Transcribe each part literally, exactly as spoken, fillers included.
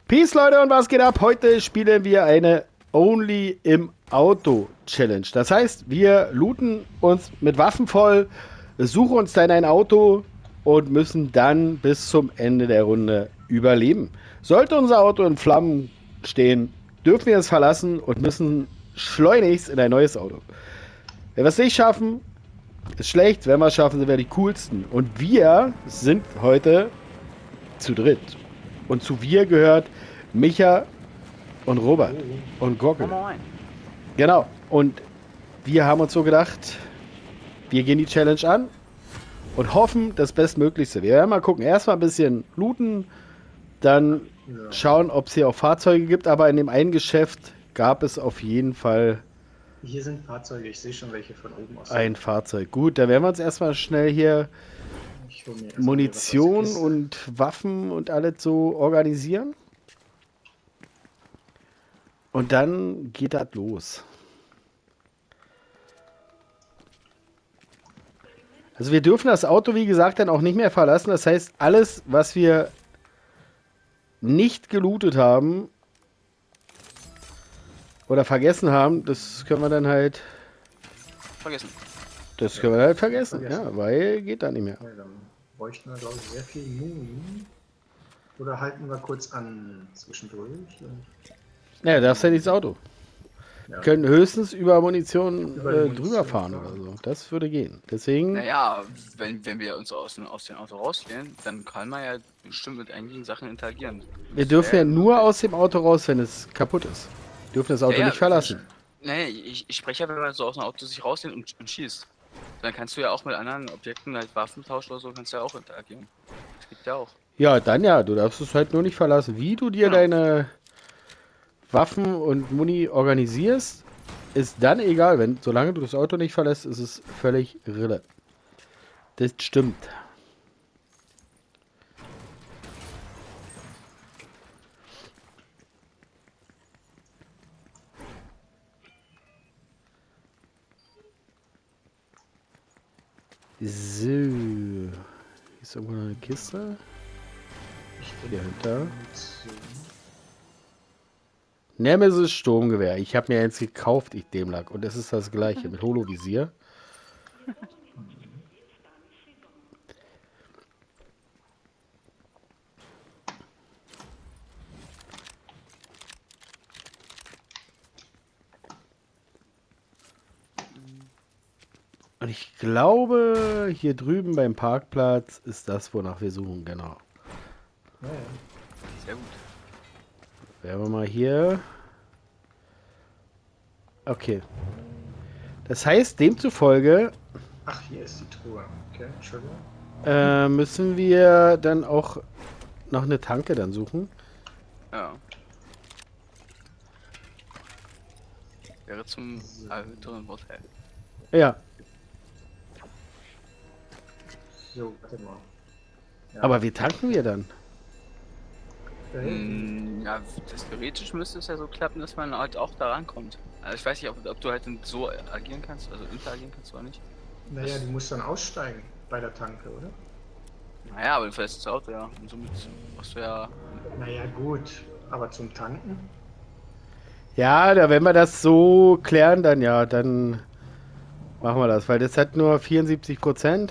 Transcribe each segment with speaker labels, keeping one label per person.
Speaker 1: Peace Leute und was geht ab? Heute spielen wir eine Only im Auto Challenge. Das heißt, wir looten uns mit Waffen voll, suchen uns dann ein Auto und müssen dann bis zum Ende der Runde überleben. Sollte unser Auto in Flammen stehen, dürfen wir es verlassen und müssen schleunigst in ein neues Auto. Wenn wir es nicht schaffen, ist schlecht. Wenn wir es schaffen, sind wir die coolsten. Und wir sind heute zu dritt. Und zu wir gehört Micha und Robert oh. und Gockel. Genau. Und wir haben uns so gedacht, wir gehen die Challenge an und hoffen das Bestmöglichste. Wir werden mal gucken. Erstmal ein bisschen looten, dann ja. schauen, ob es hier auch Fahrzeuge gibt. Aber in dem einen Geschäft gab es auf jeden Fall...
Speaker 2: Hier sind Fahrzeuge. Ich sehe schon welche von oben aus.
Speaker 1: Ein Fahrzeug. Gut, dann werden wir uns erstmal schnell hier Munition und Waffen und alles so organisieren. Und dann geht das los. Also wir dürfen das Auto, wie gesagt, dann auch nicht mehr verlassen. Das heißt, alles, was wir nicht gelootet haben oder vergessen haben, das können wir dann halt
Speaker 3: vergessen.
Speaker 1: Das können wir halt vergessen, vergessen. Ja, weil geht da nicht mehr.
Speaker 2: Ja, dann bräuchten wir, glaube ich, sehr viel Muni. Oder halten wir kurz an zwischendurch?
Speaker 1: Ja, das ist ja nicht das Auto. Ja. Wir können höchstens über Munition, über äh, Munition drüber fahren oder so. Das würde gehen. Deswegen.
Speaker 3: Naja, wenn, wenn wir uns aus, aus dem Auto rausgehen, dann kann man ja bestimmt mit einigen Sachen interagieren.
Speaker 1: Wir dürfen ja nur aus dem Auto raus, wenn es kaputt ist. Wir dürfen das Auto ja, ja, nicht verlassen.
Speaker 3: Nee, ich, ich spreche ja, wenn man so aus dem Auto sich rausnimmt und, und schießt. Dann kannst du ja auch mit anderen Objekten, halt Waffentausch oder so, kannst du ja auch interagieren. Das gibt ja auch.
Speaker 1: Ja, dann ja, du darfst es halt nur nicht verlassen. Wie du dir genau. deine Waffen und Muni organisierst, ist dann egal. Wenn, solange du das Auto nicht verlässt, ist es völlig irre. Das stimmt. So. Hier ist irgendwo noch eine Kiste. Hier hinter. Nemesis Sturmgewehr. Ich habe mir eins gekauft, ich Dämlack. Und es ist das gleiche mit Holovisier. Und ich glaube, hier drüben beim Parkplatz ist das, wonach wir suchen, genau.
Speaker 3: Ja, ja. Sehr gut.
Speaker 1: Werden wir mal hier. Okay. Das heißt, demzufolge.
Speaker 2: Ach, hier ist die Truhe. Okay, Entschuldigung.
Speaker 1: Äh, müssen wir dann auch noch eine Tanke dann suchen.
Speaker 3: Ja. Wäre zum erhöhten Vorteil.
Speaker 1: Ja.
Speaker 2: So, warte mal. Ja.
Speaker 1: Aber wie tanken wir dann?
Speaker 3: Hm, ja, das theoretisch müsste es ja so klappen, dass man halt auch da rankommt. Also ich weiß nicht, ob, ob du halt so agieren kannst, also interagieren kannst oder nicht.
Speaker 2: Naja, das du musst dann aussteigen bei der Tanke, oder?
Speaker 3: Naja, aber du fährst das Auto, ja. Und somit machst du ja...
Speaker 2: Naja, gut. Aber zum Tanken?
Speaker 1: Ja, da, wenn wir das so klären, dann ja, dann machen wir das, weil das hat nur vierundsiebzig Prozent.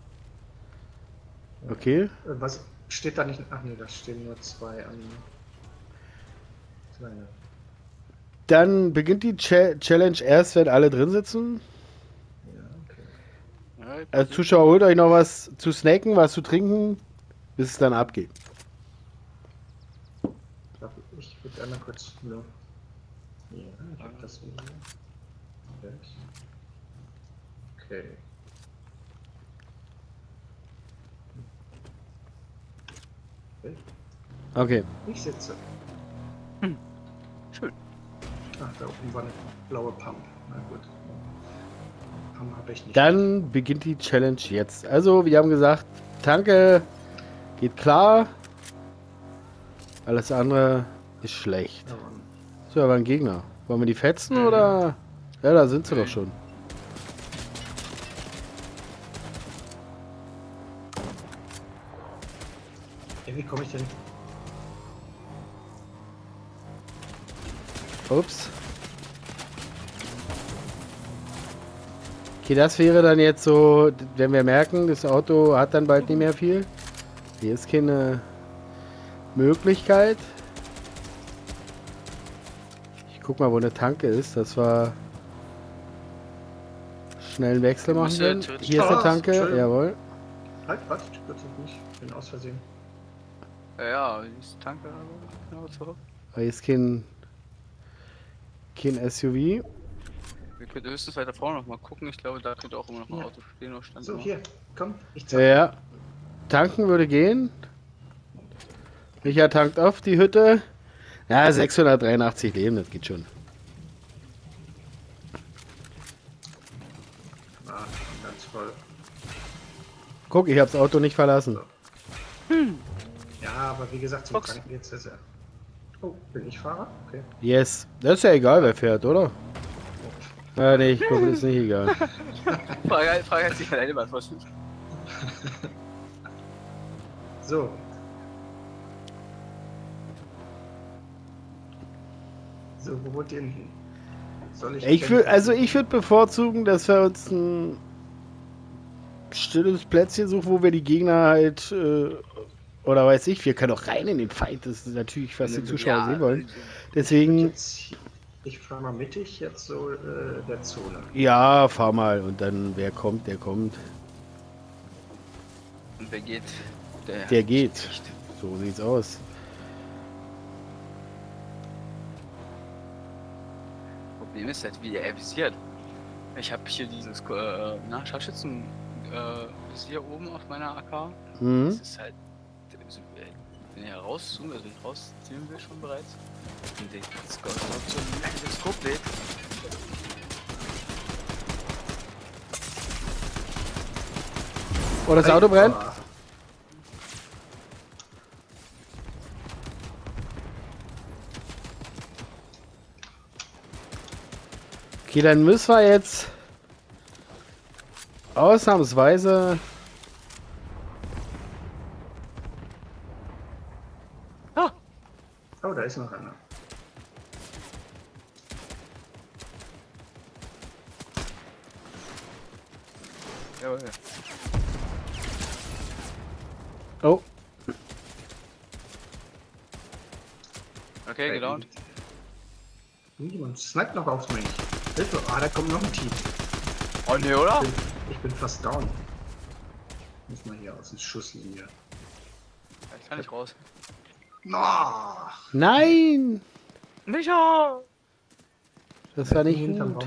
Speaker 1: Okay.
Speaker 2: Was steht da nicht? Ach nee, da stehen nur zwei an. Kleine.
Speaker 1: Dann beginnt die Ch Challenge erst, wenn alle drin sitzen.
Speaker 2: Ja, okay.
Speaker 1: Als Zuschauer holt euch noch was zu snacken, was zu trinken, bis es dann abgeht.
Speaker 2: Ich würde einmal kurz nur. Ja, ich hab das wieder. Okay.
Speaker 1: Okay.
Speaker 2: Ich sitze.
Speaker 3: Hm. Schön.
Speaker 2: Ach, da oben war eine blaue Pump. Na gut. Pump habe ich nicht.
Speaker 1: Dann beginnt die Challenge jetzt. Also, wir haben gesagt, Tanke geht klar. Alles andere ist schlecht.
Speaker 2: Ja,
Speaker 1: so, aber ein Gegner. Wollen wir die fetzen mhm. oder? Ja, da sind sie mhm. doch schon.
Speaker 2: Ja, wie komme ich denn?
Speaker 1: Ups. Okay, das wäre dann jetzt so, wenn wir merken, das Auto hat dann bald nicht mehr viel. Hier ist keine Möglichkeit. Ich guck mal, wo eine Tanke ist. Das war schnell einen Wechsel machen können. Hier ist eine Tanke, jawohl.
Speaker 2: Halt, warte, ich kurz auf mich. Ich bin aus Versehen.
Speaker 3: Ja, ja, die ist Tanke, genau so.
Speaker 1: Aber hier ist kein, kein S U V.
Speaker 3: Wir könnten höchstens weiter vorne noch mal gucken. Ich glaube, da könnte auch immer noch ein
Speaker 2: Ja.
Speaker 3: Auto stehen oder stand.
Speaker 2: So,
Speaker 3: immer.
Speaker 2: hier, komm, ich zeig.
Speaker 1: Ja, tanken würde gehen. Micha tankt auf die Hütte. Ja, sechshundertdreiundachtzig Leben, das geht schon.
Speaker 2: Ah, ganz voll.
Speaker 1: Guck, ich habe das Auto nicht verlassen.
Speaker 2: Ja, aber wie gesagt, zum
Speaker 3: Fox.
Speaker 2: Tanken geht's ja sehr. Oh, bin ich Fahrer? Okay.
Speaker 1: Yes, das ist ja egal, wer fährt, oder? Ja, nee, ich gucke, ist nicht egal.
Speaker 3: Frage, Frage hat sich alleine beantwortet.
Speaker 2: So. So, wo wollt ihr denn hin? Soll ich.
Speaker 1: Ich würd, also ich würde bevorzugen, dass wir uns ein stilles Plätzchen suchen, wo wir die Gegner halt, äh, oder weiß ich, wir können auch rein in den Fight. Das ist natürlich, was die Zuschauer
Speaker 3: Ja,
Speaker 1: sehen wollen. Deswegen,
Speaker 2: Jetzt, ich fahre mal mittig jetzt so äh, der Zone.
Speaker 1: ja, fahr mal und dann, wer kommt, der kommt.
Speaker 3: Und wer geht? Der,
Speaker 1: Der geht. So sieht's aus.
Speaker 3: Problem ist halt, wie er visiert. Ich habe hier dieses äh, na, Scharfschützen äh, Visier oben auf meiner A K. Das
Speaker 1: Mhm.
Speaker 3: ist halt, wenn er rauszoomt, also ich rausziehen will schon bereits. Und der Scout so ein Teleskop lädt.
Speaker 1: Oh, das Auto brennt.
Speaker 2: Ah,
Speaker 1: Okay, dann müssen wir jetzt ausnahmsweise.
Speaker 3: Ah!
Speaker 2: Oh, da ist noch einer.
Speaker 3: Jawohl.
Speaker 1: Oh,
Speaker 3: Okay, gelaunt.
Speaker 2: Jemand sniped noch auf mich. Hilfe! Ah, da kommt noch ein Team.
Speaker 3: Oh ne, oder?
Speaker 2: Ich bin, ich bin fast down. Muss mal hier aus dem Schusslinie.
Speaker 3: Ich kann nicht raus.
Speaker 2: No!
Speaker 1: nein!
Speaker 3: Micha!
Speaker 1: Das war nicht
Speaker 2: Hinterm
Speaker 1: gut.
Speaker 2: Baum.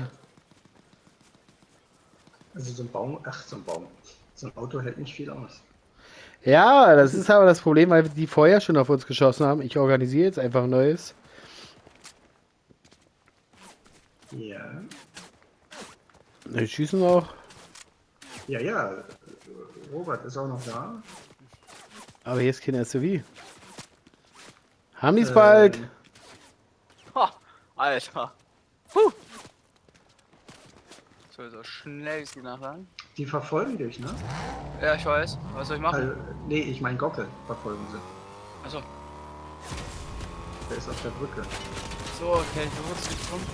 Speaker 2: Also so ein Baum, ach so ein Baum. So ein Auto hält nicht viel aus.
Speaker 1: Ja, das ist aber das Problem, weil die vorher schon auf uns geschossen haben. Ich organisiere jetzt einfach ein neues.
Speaker 2: Ja.
Speaker 1: Die schießen auch.
Speaker 2: Ja, ja. Robert ist auch noch da.
Speaker 1: Aber hier ist kein S U V. Haben die es bald?
Speaker 2: Ähm,
Speaker 3: Ha! Alter! Huh! So, so schnell ist die nachladen.
Speaker 2: Die verfolgen dich, ne?
Speaker 3: Ja, ich weiß. Was soll ich machen?
Speaker 2: Also, nee, ich mein Gockel verfolgen sie.
Speaker 3: Achso.
Speaker 2: Der ist auf der Brücke.
Speaker 3: So, okay, du wurdest nicht drum.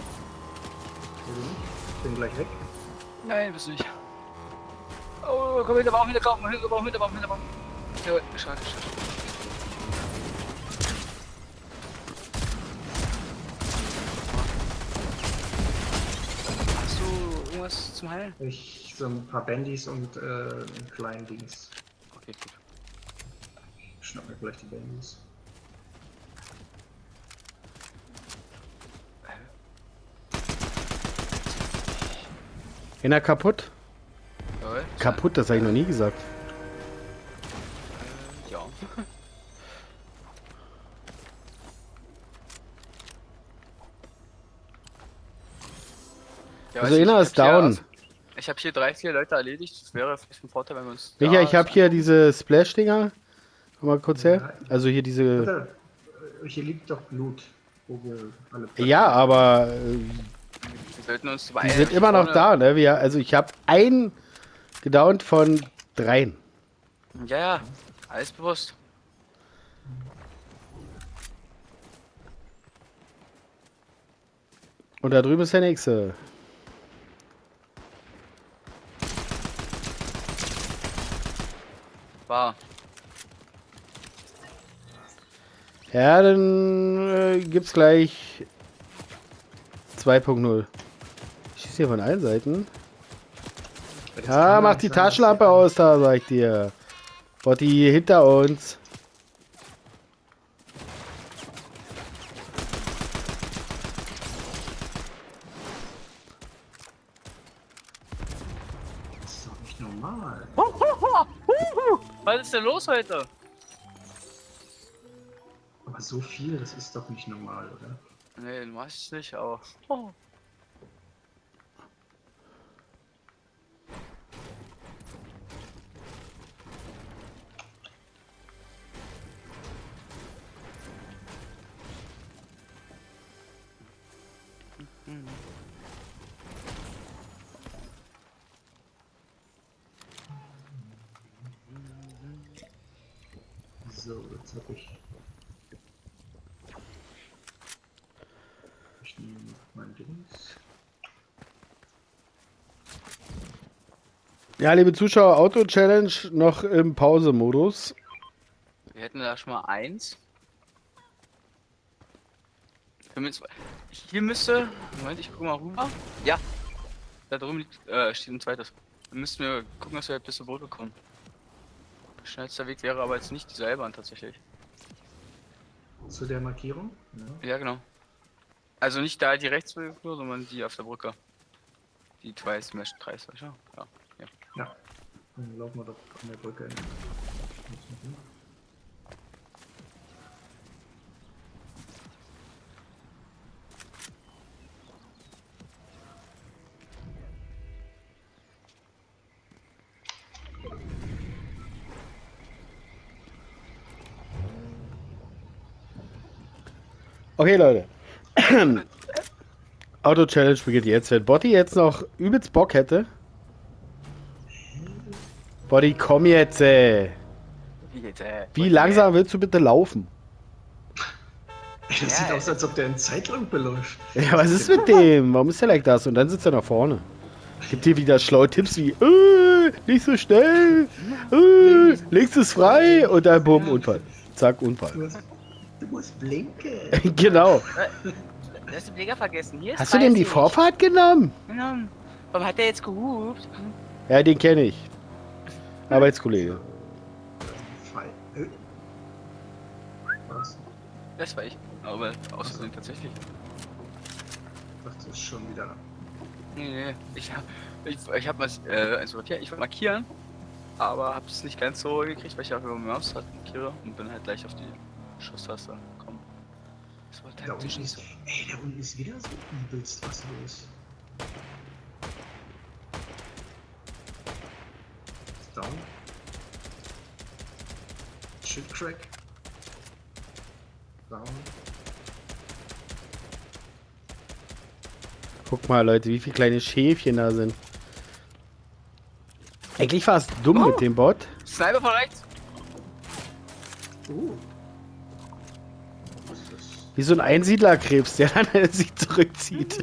Speaker 2: Ich bin gleich weg.
Speaker 3: Nein, bist du nicht. Oh, komm hinter Baum, hinter Baum, hinter Baum, hinter Baum, hinter Baum. Jawohl, schade, schade. Hast du irgendwas zum Heilen?
Speaker 2: Ich so ein paar Bandys und äh, einen kleinen Dings.
Speaker 3: Okay, gut.
Speaker 2: Ich schnapp mir gleich die Bandys.
Speaker 1: Einer kaputt?
Speaker 3: Jawohl.
Speaker 1: Kaputt, das habe ich noch nie gesagt.
Speaker 3: Äh, ja. Ja,
Speaker 1: Also
Speaker 3: weiß ich,
Speaker 1: einer
Speaker 3: ich
Speaker 1: ist
Speaker 3: hab hier-
Speaker 1: down.
Speaker 3: Ich habe hier drei, vier Leute erledigt. Das wäre vielleicht ein Vorteil, wenn wir uns.
Speaker 1: Micha,
Speaker 3: da
Speaker 1: ich habe hier diese Splash-Dinger. Komm mal kurz her. Also hier diese.
Speaker 2: Warte, äh, hier liegt doch Blut, wo wir alle.
Speaker 1: Ja, aber äh,
Speaker 3: Wir sollten uns
Speaker 1: die
Speaker 3: beeilen.
Speaker 1: sind immer noch
Speaker 3: Vorne-
Speaker 1: da, ne? Wir, also ich habe einen gedownt von dreien.
Speaker 3: Ja, ja, alles bewusst.
Speaker 1: Und da drüben ist der nächste.
Speaker 3: War.
Speaker 1: Ja, dann äh, gibt's gleich zwei Punkt null. Ich schieße hier von allen Seiten.
Speaker 2: Das
Speaker 1: Ja,
Speaker 2: kann
Speaker 1: mach
Speaker 2: nicht
Speaker 1: die
Speaker 2: sein, dass
Speaker 1: Taschenlampe
Speaker 2: hier-
Speaker 1: aus da, sag ich dir. Botti hinter uns.
Speaker 2: Das ist doch nicht normal.
Speaker 3: Was ist denn los heute?
Speaker 2: Aber so viel, das ist doch nicht normal, oder?
Speaker 3: Nee, du machst es nicht, aber. Oh.
Speaker 2: So, jetzt habe ich. Ich nehme mein Dings.
Speaker 1: Ja, liebe Zuschauer, Auto-Challenge noch im Pause-Modus.
Speaker 3: Wir hätten da schon mal eins. Hier müsste. Moment, ich gucke mal rüber. Ja. Da drüben liegt, äh, steht ein zweites. Dann müssten wir gucken, dass wir bis zur Boot bekommen. Schnellster Weg wäre aber jetzt nicht die Seilbahn tatsächlich.
Speaker 2: Zu der Markierung? Ja.
Speaker 3: Ja, genau. Also nicht da die Rechtsweg, sondern die auf der Brücke. Die Twice Mesh drei, weißt du? Ja. Ja.
Speaker 2: Ja. Dann laufen wir doch an der Brücke.
Speaker 1: Okay, Leute. Auto-Challenge beginnt jetzt. Wenn Botti jetzt noch übelst Bock hätte. Botti, komm jetzt, ey.
Speaker 3: Wie geht's, äh?
Speaker 1: Wie langsam willst du bitte laufen?
Speaker 2: Das
Speaker 3: Ja,
Speaker 2: sieht
Speaker 3: ey.
Speaker 2: aus, als ob der in Zeitlupe läuft.
Speaker 1: Ja, was ist mit dem? Warum ist der like das? Und dann sitzt er nach vorne. Gibt dir wieder schlaue Tipps wie, äh, nicht so schnell, äh, links ist frei und dann bumm, Unfall. Zack,
Speaker 2: Du
Speaker 1: Unfall.
Speaker 2: musst, du musst blinken.
Speaker 1: Genau.
Speaker 3: Du hast den Blinker vergessen. Hier ist
Speaker 1: Hast du dem die
Speaker 3: dreißig.
Speaker 1: Vorfahrt genommen?
Speaker 3: Genau. Warum hat der jetzt gehupt?
Speaker 1: Ja, den kenne ich. Arbeitskollege.
Speaker 2: Fall. Äh. Was?
Speaker 3: Das war ich. Aber aus Versehen tatsächlich.
Speaker 2: Ich dachte, das ist schon wieder.
Speaker 3: Nee, nee. Ich hab. Ich, ich hab mal. Äh, also, ja, ich wollte markieren. Aber hab's nicht ganz so gekriegt, weil ich auch über Maus halt markiere und bin halt gleich auf die Schusstaste gekommen. Das war
Speaker 2: Da
Speaker 3: taktisch
Speaker 2: unten
Speaker 3: nicht
Speaker 2: ist.
Speaker 3: so.
Speaker 2: Ey, da unten ist wieder so übelst was los. Ist down. Shit crack. Down.
Speaker 1: Guck mal, Leute, wie viele kleine Schäfchen da sind. Eigentlich war es dumm
Speaker 3: Oh.
Speaker 1: mit dem Bot.
Speaker 3: Sniper von rechts!
Speaker 2: Uh. Was ist das?
Speaker 1: Wie so ein Einsiedlerkrebs, der dann sich zurückzieht.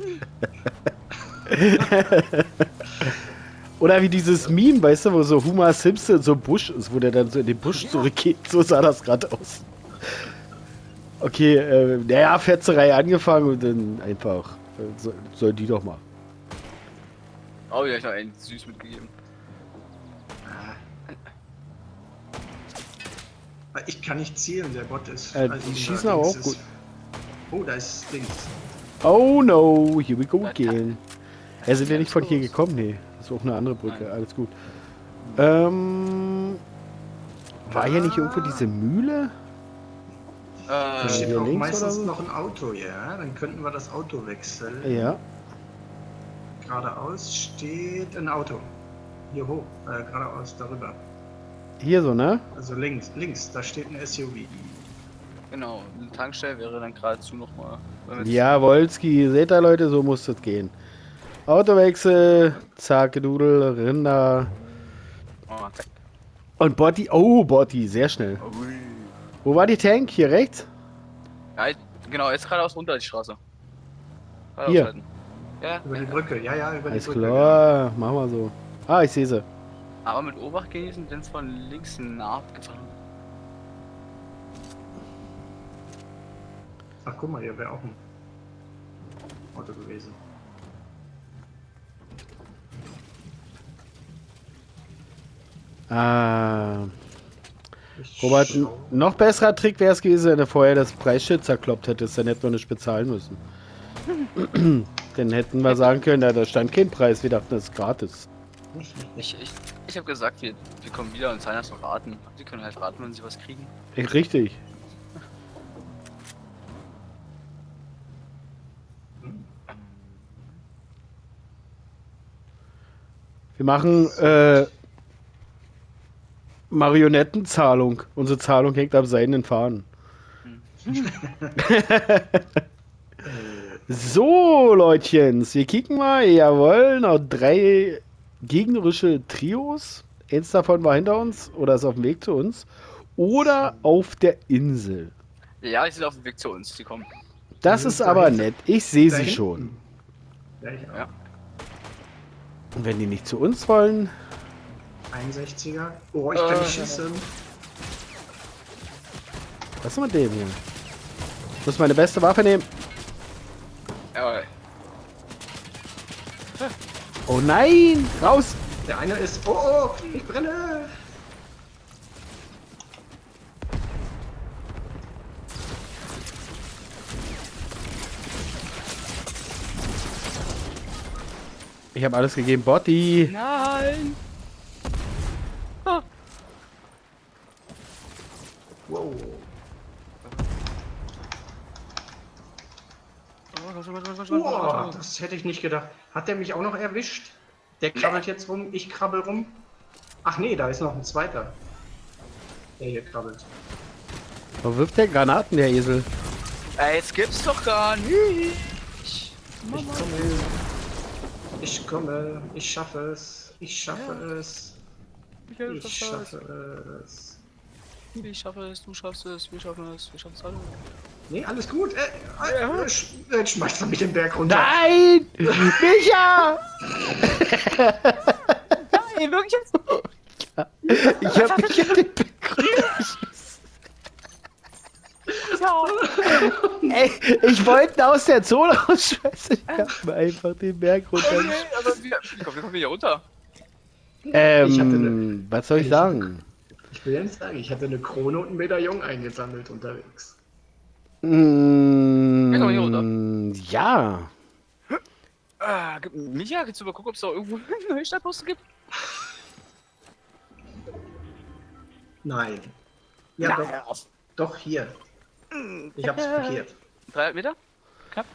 Speaker 1: Oder wie dieses Meme, weißt du, wo so Homer Simpson so Busch ist, wo der dann so in den Busch zurückgeht. So sah das gerade aus. Okay, äh, naja, Fetzerei angefangen und dann einfach. Äh, so, soll die doch mal.
Speaker 3: Oh, ja, ich habe einen süß mitgegeben.
Speaker 2: Ah, ich kann nicht zielen, der Bot ist.
Speaker 1: Äh,
Speaker 2: also
Speaker 1: die
Speaker 2: da
Speaker 1: schießen aber
Speaker 2: links
Speaker 1: auch
Speaker 2: ist-
Speaker 1: gut.
Speaker 2: Oh, da ist links.
Speaker 1: Oh no, here we go again. Ja, sind wir
Speaker 3: Ja,
Speaker 1: nicht von
Speaker 3: ist
Speaker 1: hier
Speaker 3: los.
Speaker 1: gekommen? Nee, das ist auch eine andere Brücke,
Speaker 3: Nein.
Speaker 1: alles gut. Ähm. War hier nicht irgendwo diese Mühle?
Speaker 2: Da
Speaker 3: Äh,
Speaker 2: steht
Speaker 1: hier
Speaker 2: auch
Speaker 1: links
Speaker 2: meistens
Speaker 1: oder so?
Speaker 2: noch ein Auto, ja. Dann könnten wir das Auto wechseln.
Speaker 1: Ja.
Speaker 2: Geradeaus steht ein Auto. Hier hoch, äh, geradeaus darüber.
Speaker 1: Hier so, ne?
Speaker 2: Also links, links, da steht ein S U V.
Speaker 3: genau. Eine Tankstelle wäre dann geradezu nochmal.
Speaker 1: Ja, Wolski, seht ihr Leute, so muss das gehen. Autowechsel, zack, Dudel, Rinder.
Speaker 3: Oh, zack.
Speaker 1: Und Botti, oh, Botti, sehr schnell.
Speaker 3: Ui.
Speaker 1: Wo war die Tank? Hier rechts?
Speaker 3: Ja, genau, jetzt geradeaus runter die Straße. Gerade
Speaker 1: Hier.
Speaker 3: aushalten. Ja,
Speaker 2: Über die
Speaker 3: ja.
Speaker 2: Brücke, ja, ja, über
Speaker 1: Alles
Speaker 2: die Brücke.
Speaker 1: klar, machen wir so. Ah, ich sehe sie.
Speaker 3: Aber mit Obacht genießen, denn von links ein Art gefahren.
Speaker 2: Ach, guck mal, hier wäre auch ein Auto gewesen.
Speaker 1: Ah.
Speaker 2: Ich
Speaker 1: Robert, ein
Speaker 2: schau.
Speaker 1: noch besserer Trick wäre es gewesen, wenn du vorher das Preisschild zerkloppt hättest, dann hätten wir nicht bezahlen müssen. Dann hätten wir sagen können, ja, da stand kein Preis, wir dachten, das ist gratis.
Speaker 3: Ich, ich, ich habe gesagt, wir, wir kommen wieder und zahlen das noch raten. Sie können halt raten, wenn sie was kriegen.
Speaker 1: Richtig. Wir machen äh, Marionettenzahlung. Unsere Zahlung hängt am seidenen Faden. So, Leutchens, wir kicken mal. Jawohl, noch drei gegnerische Trios. Eins davon war hinter uns oder ist auf dem Weg zu uns. Oder auf der Insel.
Speaker 3: Ja, die sind auf dem Weg zu uns, die kommen.
Speaker 1: Das
Speaker 2: Mhm,
Speaker 1: ist aber
Speaker 2: dahinter-
Speaker 1: nett. Ich sehe
Speaker 2: Da
Speaker 1: sie
Speaker 2: hinten.
Speaker 1: schon.
Speaker 2: Ja, ich auch.
Speaker 3: Ja.
Speaker 1: Und wenn die nicht zu uns wollen,
Speaker 2: einundsechziger. Oh, ich kann
Speaker 3: Äh.
Speaker 2: nicht schießen.
Speaker 1: was ist mit dem hier? Ich muss meine beste Waffe nehmen.
Speaker 3: Jawohl.
Speaker 1: Oh nein! Raus!
Speaker 2: Der eine ist. Oh, oh, ich brenne!
Speaker 1: Ich habe alles gegeben. Botti!
Speaker 3: Nein!
Speaker 2: Wow. Oh, das hätte ich nicht gedacht. Hat der mich auch noch erwischt? Der krabbelt jetzt rum, ich krabbel rum. Ach nee, da ist noch ein zweiter. Der hier krabbelt.
Speaker 1: Wo wirft der Granaten, der Esel?
Speaker 3: Ey, jetzt gibt's doch gar nicht!
Speaker 2: Ich komme. Ich komme. Ich schaffe es. Ich schaffe es.
Speaker 3: Ich
Speaker 2: Ich schaffe es.
Speaker 3: Ich schaffe es, du schaffst es, wir schaffen es, wir schaffen es alle.
Speaker 2: Nee, alles gut. Äh, äh, sch äh, schmeißt er mich den Berg runter.
Speaker 1: Nein! Micha!
Speaker 3: Nein, wirklich jetzt?
Speaker 1: Ich hab mich auf den Berg runtergeschossen.
Speaker 3: Ja.
Speaker 1: Ey, ich wollte ihn aus der Zone rausschmeißen. Ich hab mir einfach den Berg
Speaker 3: Okay,
Speaker 1: runtergeschossen.
Speaker 3: aber wir, komm, wir kommen hier runter.
Speaker 1: Ähm,
Speaker 2: Ich hatte ne-
Speaker 1: was soll ich sagen?
Speaker 2: Ich will ja nicht sagen, ich hatte eine Krone und ein Medaillon eingesammelt unterwegs.
Speaker 1: Mm,
Speaker 3: Ja, komm, hier runter.
Speaker 1: ja.
Speaker 3: Ah, gib- Micha, kannst du mal gucken, ob es da irgendwo eine neue Stadtposten gibt?
Speaker 2: Nein. Ja, doch.
Speaker 3: Ja.
Speaker 2: Doch, hier. Ich hab's blockiert.
Speaker 3: dreihundert Meter? Knapp.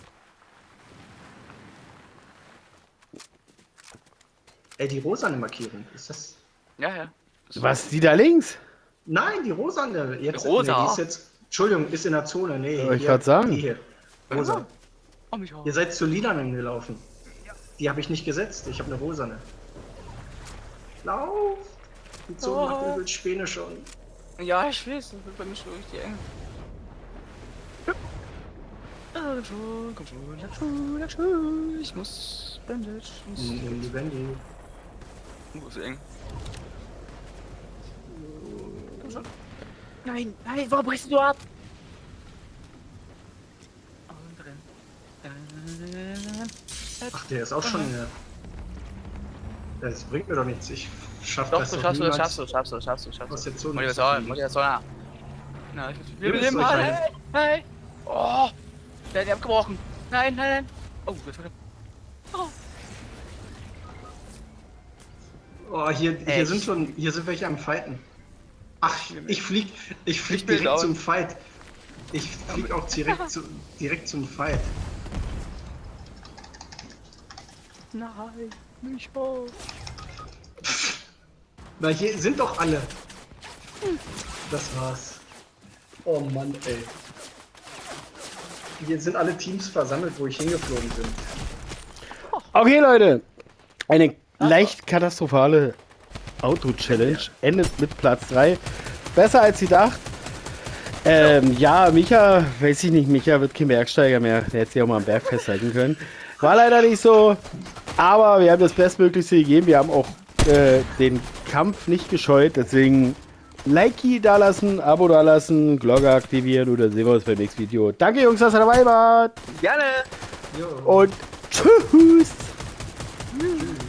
Speaker 2: Ey, die rosane Markierung. Ist das.
Speaker 3: Ja, ja. Das
Speaker 1: Was, die da links?
Speaker 2: Nein, die rosane. Jetzt,
Speaker 3: Rosa?
Speaker 2: Nee, die ist jetzt. Entschuldigung, ist in der Zone. Nee,
Speaker 1: Ja, ich
Speaker 2: hier,
Speaker 1: wollte sagen.
Speaker 2: Die hier. Rosa.
Speaker 3: Oh, mich auch.
Speaker 2: Ihr seid zu lilanen gelaufen. Die habe ich nicht gesetzt. Ich habe eine rosane. Lauf! Die Zone
Speaker 3: Oh.
Speaker 2: macht übel Späne schon.
Speaker 3: Ja, ich weiß, das wird bei mir schon richtig eng. Ah, komm schon, komm schon, lag schon, lag schon. Ich muss Bandage. Ich muss...
Speaker 2: Nimm die Wendy.
Speaker 3: Oh, ist eng. Komm schon. Nein, nein, warum brichst du ab? Und drin.
Speaker 2: Ach, der ist auch schon. Äh, das bringt mir doch nichts. Ich schaff
Speaker 3: Doch,
Speaker 2: das
Speaker 3: du
Speaker 2: doch
Speaker 3: schaffst du,
Speaker 2: niemals.
Speaker 3: schaffst du, schaffst du, schaffst du, schaffst du.
Speaker 2: Aus der Zone
Speaker 3: Motivation,
Speaker 2: zu
Speaker 3: Motivation. Na, ich
Speaker 2: Ihr
Speaker 3: will
Speaker 2: müsst
Speaker 3: den
Speaker 2: euch
Speaker 3: mal.
Speaker 2: rein.
Speaker 3: Hey, hey. Oh, der hat die abgebrochen. Nein, nein, nein. Oh, jetzt wird er. Oh.
Speaker 2: Oh, hier, hier
Speaker 3: Echt?
Speaker 2: sind schon, hier sind welche am Fighten. Ach, ich flieg, ich flieg
Speaker 3: Ich bin
Speaker 2: direkt
Speaker 3: down.
Speaker 2: zum Fight. Ich flieg auch direkt, zu, direkt zum Fight.
Speaker 3: Nein, mich hoch.
Speaker 2: Na, hier sind doch alle. Das war's. Oh Mann, ey. Hier sind alle Teams versammelt, wo ich hingeflogen bin.
Speaker 1: Okay, Leute. Eine leicht katastrophale Auto-Challenge endet mit Platz drei. Besser als gedacht. Ähm, ja, Micha, weiß ich nicht, Micha wird kein Bergsteiger mehr. Der hätte sich auch mal am Berg festhalten können. War leider nicht so, aber wir haben das Bestmöglichste gegeben. Wir haben auch äh, den Kampf nicht gescheut, deswegen Likey da lassen, Abo da lassen, Glocke aktivieren oder sehen wir uns beim nächsten Video. Danke Jungs, dass ihr dabei wart.
Speaker 3: Gerne.
Speaker 1: Und tschüss.
Speaker 2: Tschüss.